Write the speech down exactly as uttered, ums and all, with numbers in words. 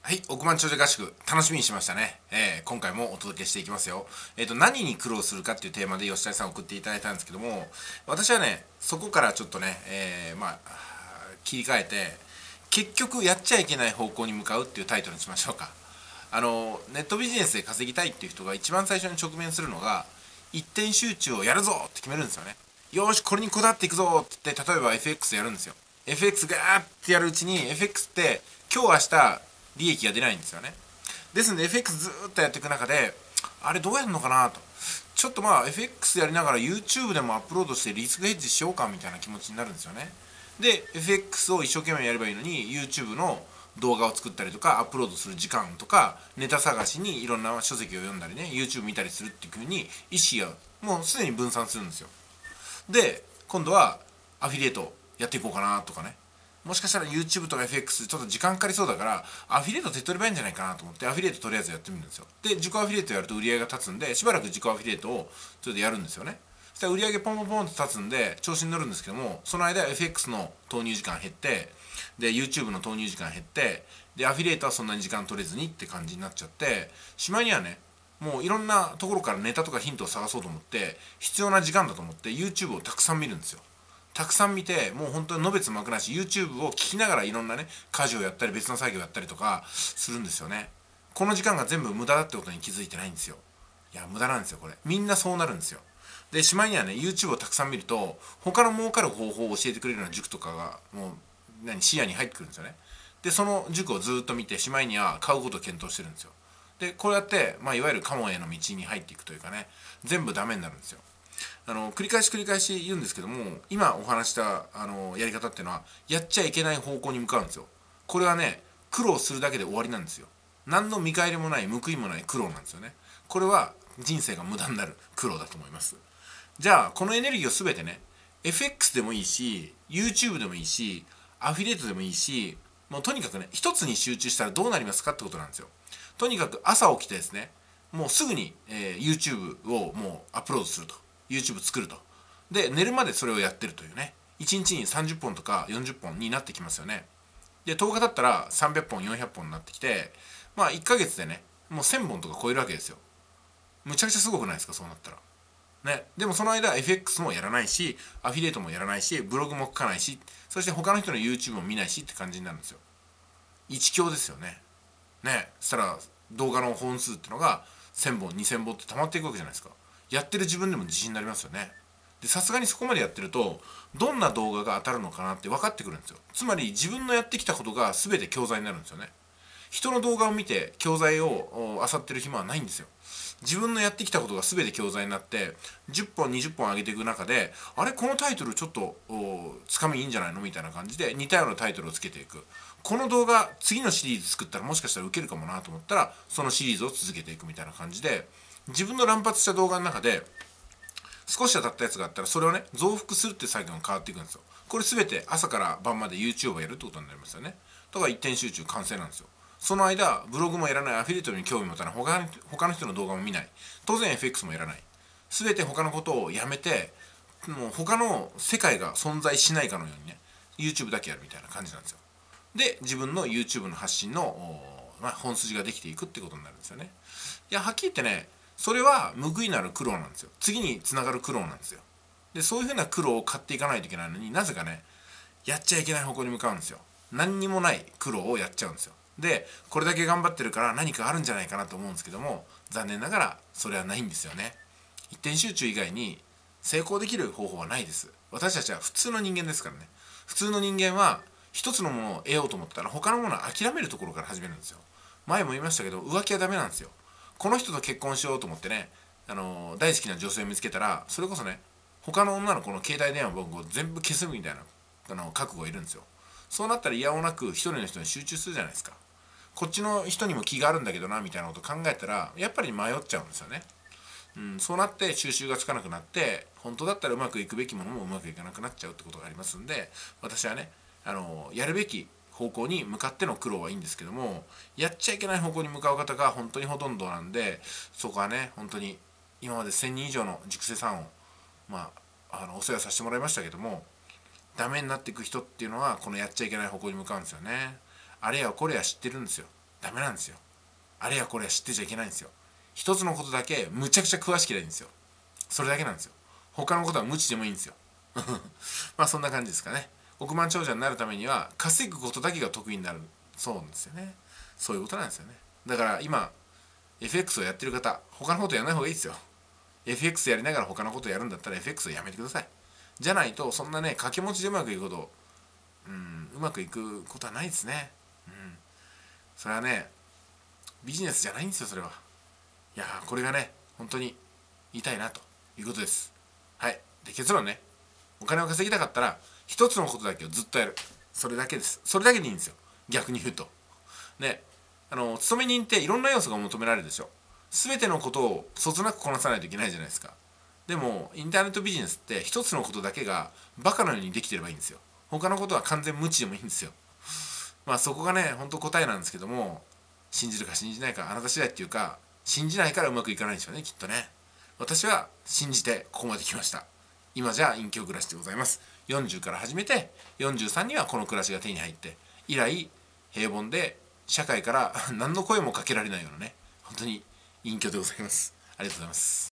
はい、億万長者合宿、楽しみにしましたね。えー、今回もお届けしていきますよ。えっ、と、何に苦労するかっていうテーマで吉谷さん送っていただいたんですけども、私はね、そこからちょっとね、えー、まあ、切り替えて、結局やっちゃいけない方向に向かうっていうタイトルにしましょうか。あの、ネットビジネスで稼ぎたいっていう人が一番最初に直面するのが、一点集中をやるぞって決めるんですよね。よーし、これにこだわっていくぞって言って、例えば エフエックス やるんですよ。エフエックス ガーってやるうちに、エフエックス って今日明日利益が出ないんですよね。ですので エフエックス ずーっとやっていく中で、あれどうやるのかなと。ちょっとまあ エフエックス やりながら YouTube でもアップロードしてリスクヘッジしようかみたいな気持ちになるんですよね。で、エフエックス を一生懸命やればいいのに YouTube の動画を作ったりとかアップロードする時間とかネタ探しにいろんな書籍を読んだりね YouTube 見たりするっていう風に意識がもうすでに分散するんですよ。で今度はアフィリエイトやっていこうかなとかね、もしかしたら YouTube とか エフエックス ちょっと時間かかりそうだからアフィリエイト手っ取り早いんじゃないかなと思ってアフィリエイトとりあえずやってみるんですよ。で自己アフィリエイトやると売り上げが立つんでしばらく自己アフィリエイトをちょっとやるんですよね。そしたら売り上げポンポンポンと立つんで調子に乗るんですけども、その間 エフエックス の投入時間減ってで YouTube の投入時間減ってでアフィリエイトはそんなに時間取れずにって感じになっちゃって、しまいにはねもういろんなところからネタとかヒントを探そうと思って必要な時間だと思って YouTube をたくさん見るんですよ。たくさん見てもう本当にのべつ幕なし YouTube を聞きながらいろんなね家事をやったり別の作業をやったりとかするんですよね。この時間が全部無駄だってことに気づいてないんですよ。いや無駄なんですよこれ。みんなそうなるんですよ。でしまいにはね YouTube をたくさん見ると他の儲かる方法を教えてくれるような塾とかがもう何視野に入ってくるんですよね。でその塾をずっと見てしまいには買うことを検討してるんですよ。でこうやって、まあ、いわゆるカモンへの道に入っていくというかね、全部ダメになるんですよ。あの繰り返し繰り返し言うんですけども、今お話したあのやり方っていうのはやっちゃいけない方向に向かうんですよ。これはね苦労するだけで終わりなんですよ。何の見返りもない報いもない苦労なんですよね。これは人生が無駄になる苦労だと思います。じゃあこのエネルギーを全てね エフエックス でもいいし YouTube でもいいしアフィリエイトでもいいし、もうとにかくね一つに集中したらどうなりますかってことなんですよ。とにかく朝起きてですね、もうすぐに、えー YouTube をもうアップロードすると、 YouTube 作ると、で寝るまでそれをやってるというね、いちにちにさんじゅっぽんとかよんじゅっぽんになってきますよね。でとおか経ったらさんびゃっぽんよんひゃっぽんになってきて、まあいっかげつでねもうせんぼんとか超えるわけですよ。むちゃくちゃすごくないですかそうなったらね。でもその間 エフエックス もやらないしアフィリエイトもやらないしブログも書かないし、そして他の人の YouTube も見ないしって感じになるんですよ。一強ですよね。ねそしたら動画の本数ってのがせんぼんにせんぼんって溜まっていくわけじゃないですか。やってる自分でも自信になりますよね。でさすがにそこまでやってるとどんな動画が当たるのかなって分かってくるんですよ。つまり自分のやってきたことが全て教材になるんですよね。人の動画を見て教材を漁ってる暇はないんですよ。自分のやってきたことが全て教材になってじゅっぽんにじゅっぽん上げていく中で、あれこのタイトルちょっとつかみいいんじゃないのみたいな感じで似たようなタイトルをつけていく。この動画次のシリーズ作ったらもしかしたらウケるかもなと思ったらそのシリーズを続けていくみたいな感じで、自分の乱発した動画の中で少し当たったやつがあったらそれをね増幅するっていう作業が変わっていくんですよ。これ全て朝から晩まで YouTube をやるってことになりますよね。だから一点集中完成なんですよ。その間ブログもやらない、アフィリエイトに興味持たない、他の他の人の動画も見ない、当然 エフエックス もやらない、全て他のことをやめてもう他の世界が存在しないかのようにね YouTube だけやるみたいな感じなんですよ。で自分の YouTube の発信の、まあ、本筋ができていくってことになるんですよね。いやはっきり言ってねそれは報いなる苦労なんですよ。次につながる苦労なんですよ。でそういうふうな苦労を買っていかないといけないのになぜかねやっちゃいけない方向に向かうんですよ。何にもない苦労をやっちゃうんですよ。でこれだけ頑張ってるから何かあるんじゃないかなと思うんですけども、残念ながらそれはないんですよね。一点集中以外に成功できる方法はないです。私たちは普通の人間ですからね。普通の人間は一つのものを得ようと思ったら他のものを諦めるところから始めるんですよ。前も言いましたけど浮気はダメなんですよ。この人と結婚しようと思ってね、あの大好きな女性を見つけたらそれこそね他の女の子の携帯電話番号を全部消すみたいなあの覚悟がいるんですよ。そうなったらいやおなく一人の人に集中するじゃないですか。こっちの人にも気があるんだけどなみたいなこと考えたらやっぱり迷っちゃうんですよね。うん、そうなって収集がつかなくなって本当だったらうまくいくべきものもうまくいかなくなっちゃうってことがありますんで、私はねあのやるべき方向に向かっての苦労はいいんですけども、やっちゃいけない方向に向かう方が本当にほとんどなんで、そこはね本当に今までせんにん以上の塾生さんをまああのお世話させてもらいましたけども、ダメになっていく人っていうのはこのやっちゃいけない方向に向かうんですよね。あれやこれや知ってるんですよ。 ダメなんですよ。あれやこれや知ってちゃいけないんですよ。一つのことだけむちゃくちゃ詳しければいいんですよ。それだけなんですよ。他のことは無知でもいいんですよ。まあそんな感じですかね。億万長者になるためには稼ぐことだけが得意になるそうなんですよね。そういうことなんですよね。だから今 エフエックス をやってる方、他のことやらない方がいいですよ。 エフエックス やりながら他のことやるんだったら エフエックス をやめてください。じゃないとそんなね掛け持ちでうまくいくことうんうまくいくことはないですね。うんそれはねビジネスじゃないんですよそれは。いやーこれがね本当に言いたいなということです。はい。で結論ね、お金を稼ぎたかったら一つのことだけをずっとやる、それだけです。それだけでいいんですよ、逆に言うと。ね、あの勤め人っていろんな要素が求められるでしょ。全てのことをそつなくこなさないといけないじゃないですか。でもインターネットビジネスって一つのことだけがバカのようにできてればいいんですよ。他のことは完全無知でもいいんですよ。まあそこがね本当答えなんですけども、信じるか信じないかあなた次第っていうか、信じないからうまくいかないんですよねきっとね。私は信じてここまで来ました。今じゃ隠居暮らしでございます。よんじゅうから始めてよんじゅうさんにはこの暮らしが手に入って、以来平凡で社会から何の声もかけられないようなね本当に隠居でございます。ありがとうございます。